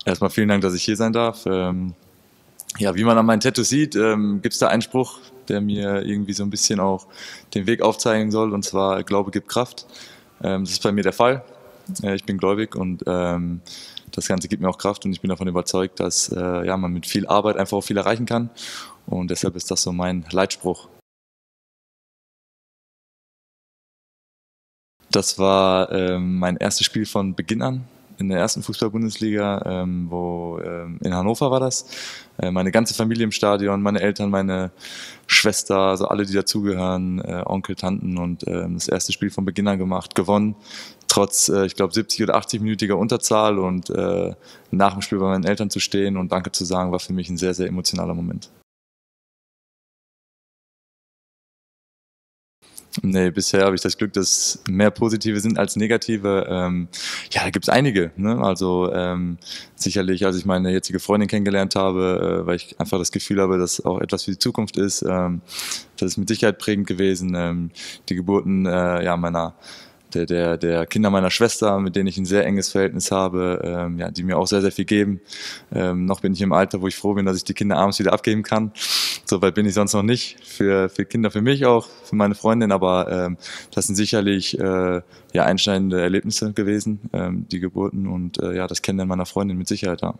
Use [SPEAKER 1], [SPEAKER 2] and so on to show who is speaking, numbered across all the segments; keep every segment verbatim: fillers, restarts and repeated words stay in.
[SPEAKER 1] Erstmal vielen Dank, dass ich hier sein darf. Ähm, ja, wie man an meinen Tattoos sieht, ähm, gibt es da einen Spruch, der mir irgendwie so ein bisschen auch den Weg aufzeigen soll, und zwar: Glaube gibt Kraft. Ähm, das ist bei mir der Fall. Äh, ich bin gläubig und ähm, das Ganze gibt mir auch Kraft, und ich bin davon überzeugt, dass äh, ja, man mit viel Arbeit einfach auch viel erreichen kann, und deshalb ist das so mein Leitspruch. Das war ähm, mein erstes Spiel von Beginn an in der ersten Fußball-Bundesliga, ähm, wo ähm, in Hannover war das. Äh, meine ganze Familie im Stadion, meine Eltern, meine Schwester, also alle, die dazugehören, äh, Onkel, Tanten, und ähm, das erste Spiel von Beginn an gemacht, gewonnen, trotz, äh, ich glaube, siebzig- oder achtzig-minütiger Unterzahl, und äh, nach dem Spiel bei meinen Eltern zu stehen und Danke zu sagen, war für mich ein sehr, sehr emotionaler Moment. Nee, bisher habe ich das Glück, dass mehr positive sind als negative. Ähm, ja, da gibt's einige. Ne? Also ähm, sicherlich, als ich meine jetzige Freundin kennengelernt habe, äh, weil ich einfach das Gefühl habe, dass auch etwas für die Zukunft ist. Ähm, das ist mit Sicherheit prägend gewesen. Ähm, die Geburten äh, ja, meiner der, der, der Kinder meiner Schwester, mit denen ich ein sehr enges Verhältnis habe, ähm, ja, die mir auch sehr, sehr viel geben. Ähm, noch bin ich im Alter, wo ich froh bin, dass ich die Kinder abends wieder abgeben kann. Soweit bin ich sonst noch nicht. Für, für Kinder, für mich auch, für meine Freundin, aber ähm, das sind sicherlich äh, ja, einschneidende Erlebnisse gewesen, ähm, die Geburten, und äh, ja, das Kennenlernen meiner Freundin mit Sicherheit, ja.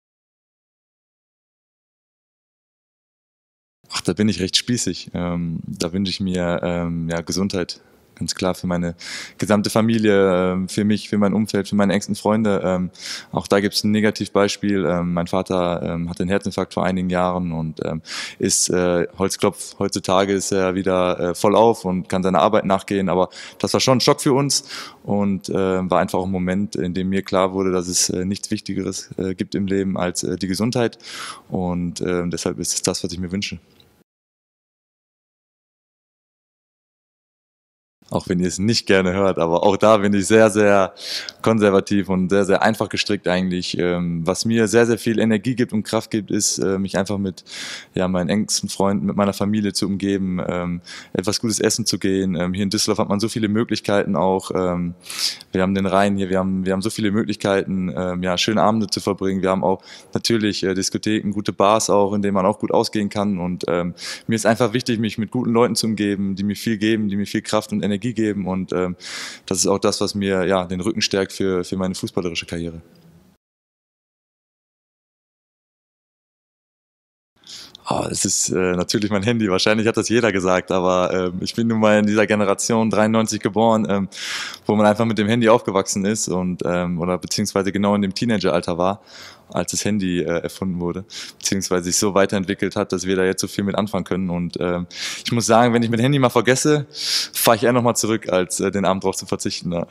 [SPEAKER 1] Ach, da bin ich recht spießig. Ähm, da wünsche ich mir ähm, ja, Gesundheit. Ganz klar für meine gesamte Familie, ähm, für mich, für mein Umfeld, für meine engsten Freunde. Ähm, auch da gibt es ein Negativbeispiel. Ähm, mein Vater ähm, hatte einen Herzinfarkt vor einigen Jahren und ähm, ist, äh, Holzklopf, heutzutage ist er wieder äh, voll auf und kann seiner Arbeit nachgehen. Aber das war schon ein Schock für uns, und äh, war einfach auch ein Moment, in dem mir klar wurde, dass es äh, nichts Wichtigeres äh, gibt im Leben als äh, die Gesundheit. Und äh, deshalb ist es das, was ich mir wünsche. Auch wenn ihr es nicht gerne hört, aber auch da bin ich sehr, sehr konservativ und sehr, sehr einfach gestrickt eigentlich. Ähm, was mir sehr, sehr viel Energie gibt und Kraft gibt, ist, äh, mich einfach mit ja, meinen engsten Freunden, mit meiner Familie zu umgeben, ähm, etwas Gutes essen zu gehen. Ähm, hier in Düsseldorf hat man so viele Möglichkeiten auch. Ähm, wir haben den Rhein hier, wir haben, wir haben so viele Möglichkeiten, ähm, ja, schöne Abende zu verbringen. Wir haben auch natürlich äh, Diskotheken, gute Bars auch, in denen man auch gut ausgehen kann. Und ähm, mir ist einfach wichtig, mich mit guten Leuten zu umgeben, die mir viel geben, die mir viel Kraft und Energie geben, und ähm, das ist auch das, was mir ja den Rücken stärkt für, für meine fußballerische Karriere. Oh, es ist äh, natürlich mein Handy. Wahrscheinlich hat das jeder gesagt, aber ähm, ich bin nun mal in dieser Generation dreiundneunzig geboren, ähm, wo man einfach mit dem Handy aufgewachsen ist, und ähm, oder beziehungsweise genau in dem Teenageralter war, als das Handy äh, erfunden wurde, beziehungsweise sich so weiterentwickelt hat, dass wir da jetzt so viel mit anfangen können. Und ähm, ich muss sagen, wenn ich mein Handy mal vergesse, fahre ich eher noch mal zurück, als äh, den Abend drauf zu verzichten. Ja.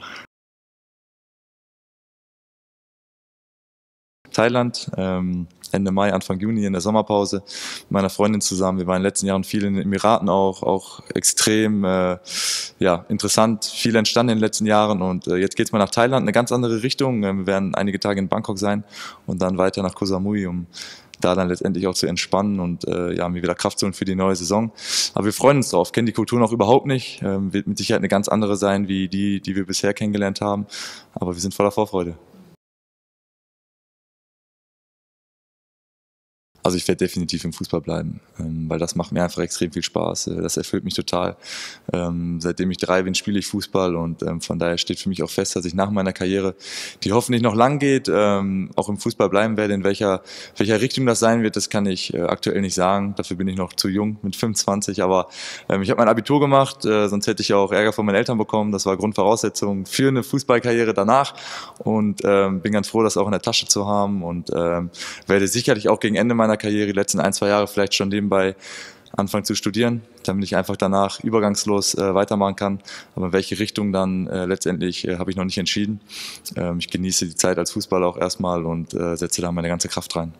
[SPEAKER 1] Thailand, ähm, Ende Mai, Anfang Juni in der Sommerpause mit meiner Freundin zusammen. Wir waren in den letzten Jahren viel in den Emiraten auch, auch extrem äh, ja, interessant, viel entstanden in den letzten Jahren, und äh, jetzt geht's mal nach Thailand, eine ganz andere Richtung. Ähm, wir werden einige Tage in Bangkok sein und dann weiter nach Koh Samui, um da dann letztendlich auch zu entspannen und äh, ja, mir wieder Kraft zu holen für die neue Saison. Aber wir freuen uns drauf, kennen die Kultur noch überhaupt nicht, ähm, wird mit Sicherheit eine ganz andere sein, wie die, die wir bisher kennengelernt haben, aber wir sind voller Vorfreude. Also ich werde definitiv im Fußball bleiben, ähm, weil das macht mir einfach extrem viel Spaß. Äh, das erfüllt mich total. Ähm, seitdem ich drei bin, spiele ich Fußball, und ähm, von daher steht für mich auch fest, dass ich nach meiner Karriere, die hoffentlich noch lang geht, ähm, auch im Fußball bleiben werde. In welcher, welcher Richtung das sein wird, das kann ich äh, aktuell nicht sagen. Dafür bin ich noch zu jung mit fünfundzwanzig. Aber ähm, ich habe mein Abitur gemacht, äh, sonst hätte ich ja auch Ärger von meinen Eltern bekommen. Das war Grundvoraussetzung für eine Fußballkarriere danach, und ähm, bin ganz froh, das auch in der Tasche zu haben, und ähm, werde sicherlich auch gegen Ende meiner Karriere, die letzten ein, zwei Jahre, vielleicht schon nebenbei anfangen zu studieren, damit ich einfach danach übergangslos äh, weitermachen kann. Aber in welche Richtung dann äh, letztendlich äh, habe ich noch nicht entschieden. Ähm, ich genieße die Zeit als Fußballer auch erstmal und äh, setze da meine ganze Kraft rein.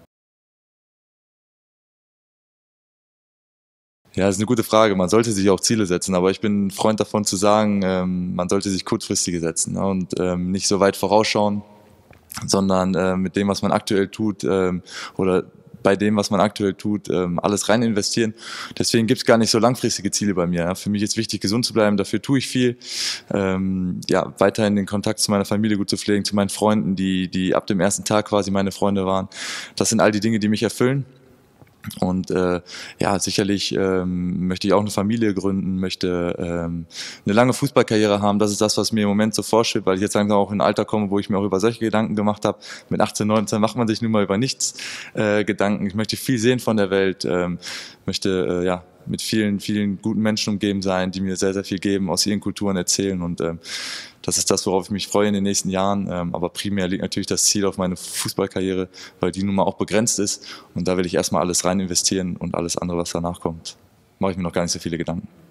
[SPEAKER 1] Ja, das ist eine gute Frage. Man sollte sich auch Ziele setzen, aber ich bin ein Freund davon zu sagen, ähm, man sollte sich kurzfristige setzen, ne, und ähm, nicht so weit vorausschauen, sondern äh, mit dem, was man aktuell tut, ähm, oder bei dem, was man aktuell tut, ähm, alles rein investieren. Deswegen gibt es gar nicht so langfristige Ziele bei mir. Ja. Für mich ist wichtig, gesund zu bleiben, dafür tue ich viel. Ähm, ja, weiterhin den Kontakt zu meiner Familie gut zu pflegen, zu meinen Freunden, die, die ab dem ersten Tag quasi meine Freunde waren. Das sind all die Dinge, die mich erfüllen. Und äh, ja, sicherlich ähm, möchte ich auch eine Familie gründen, möchte ähm, eine lange Fußballkarriere haben. Das ist das, was mir im Moment so vorschwebt, weil ich jetzt langsam auch in ein Alter komme, wo ich mir auch über solche Gedanken gemacht habe. Mit achtzehn, neunzehn macht man sich nun mal über nichts äh, Gedanken. Ich möchte viel sehen von der Welt, ähm, möchte äh, ja mit vielen, vielen guten Menschen umgeben sein, die mir sehr, sehr viel geben, aus ihren Kulturen erzählen. Und ähm, das ist das, worauf ich mich freue in den nächsten Jahren. Ähm, aber primär liegt natürlich das Ziel auf meine Fußballkarriere, weil die nun mal auch begrenzt ist. Und da will ich erstmal alles rein investieren und alles andere, was danach kommt, mache ich mir noch gar nicht so viele Gedanken.